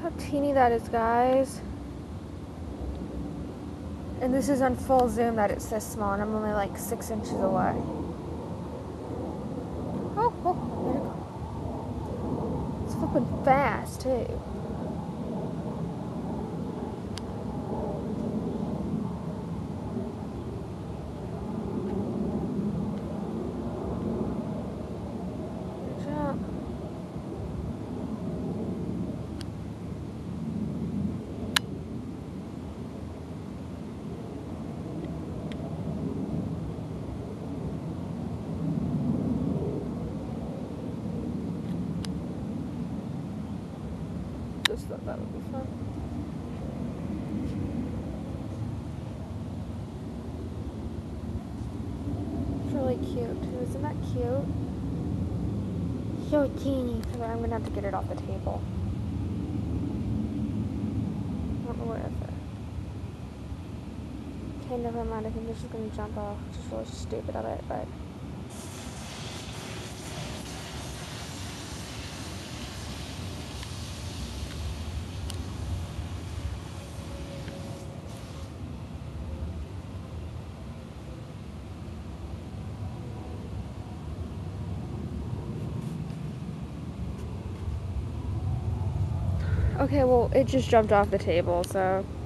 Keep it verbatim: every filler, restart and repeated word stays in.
how teeny that is, guys. And this is on full zoom that it's this small, and I'm only like six inches away. Oh, oh, there it goes. It's flipping fast, too. Good job. Just thought that would be fun. It's really cute too. Isn't that cute? So teeny. So I'm gonna have to get it off the table. I don't know where is it. Okay, never mind. I think this is gonna jump off. It's just really stupid of it, but. Okay, well, it just jumped off the table, so